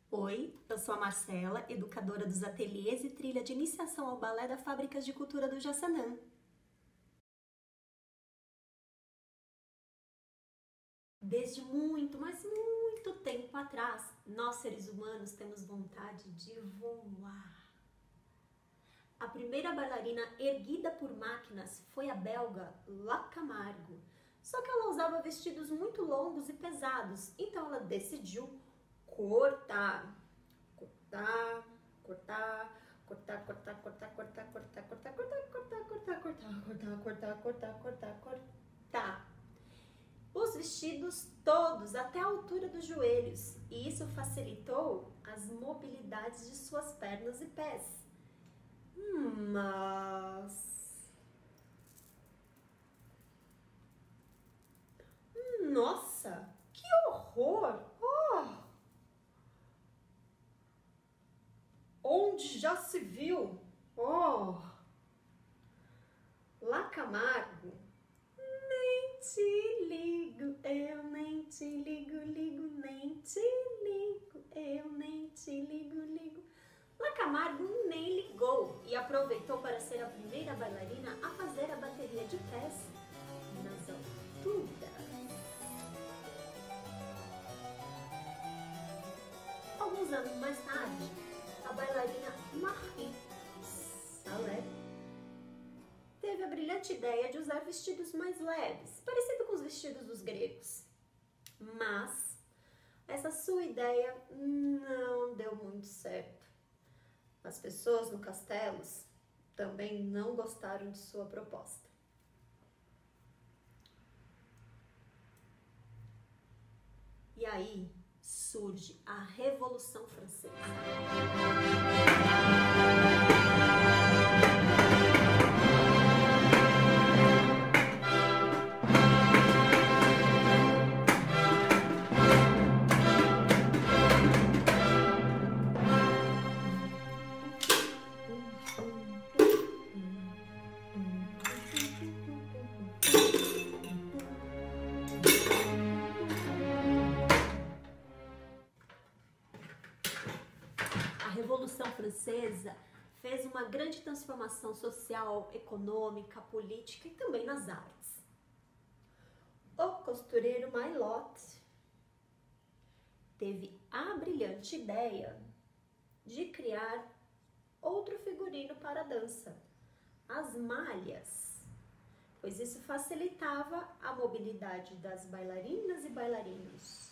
Oi, eu sou a Marcela, educadora dos ateliês e trilha de iniciação ao balé da Fábricas de Cultura do Jaçanã. Desde muito, mas muito tempo atrás, nós seres humanos temos vontade de voar. A primeira bailarina erguida por máquinas foi a belga La Camargo. Só que ela usava vestidos muito longos e pesados, então ela decidiu cortar, cortar, cortar, cortar, cortar, cortar, cortar, cortar, cortar, cortar, cortar, cortar, cortar, cortar, cortar, cortar, cortar, cortar. Os vestidos todos até a altura dos joelhos, e isso facilitou as mobilidades de suas pernas e pés. Mas... nossa, que horror! Onde já se viu? La Camargo, nem te ligo, eu nem te ligo, nem te ligo, eu nem te ligo. La Camargo nem ligou e aproveitou para ser a primeira bailarina a fazer a bateria de pés nas alturas. Alguns anos mais tarde, a bailarina Marie Salé teve a brilhante ideia de usar vestidos mais leves, parecido com os vestidos dos gregos. Mas essa sua ideia não deu muito certo. As pessoas no castelo também não gostaram de sua proposta. E aí surge a Revolução Francesa. A Revolução Francesa fez uma grande transformação social, econômica, política e também nas artes. O costureiro Maillot teve a brilhante ideia de criar outro figurino para a dança, as malhas, pois isso facilitava a mobilidade das bailarinas e bailarinos.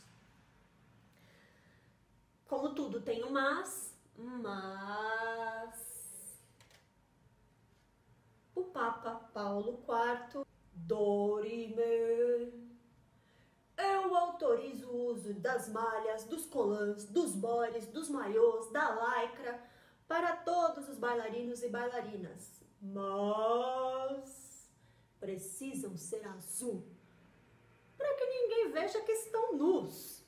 Como tudo tem um mas o Papa Paulo IV, Dorime, eu autorizo o uso das malhas, dos colãs, dos bores, dos maiôs, da lycra para todos os bailarinos e bailarinas, mas precisam ser azul, para que ninguém veja que estão nus.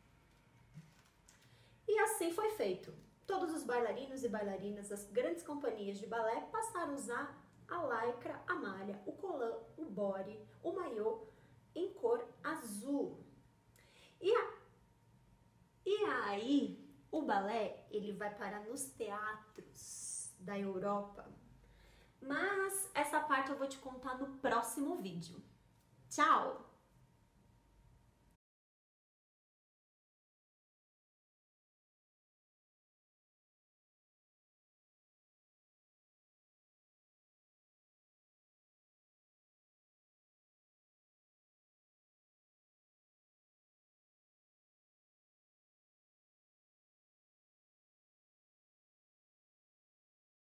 E assim foi feito. Todos os bailarinos e bailarinas das grandes companhias de balé passaram a usar a lycra, a malha, o colã, o body, o maiô em cor azul. E aí o balé ele vai parar nos teatros da Europa. Mas essa parte eu vou te contar no próximo vídeo. Tchau!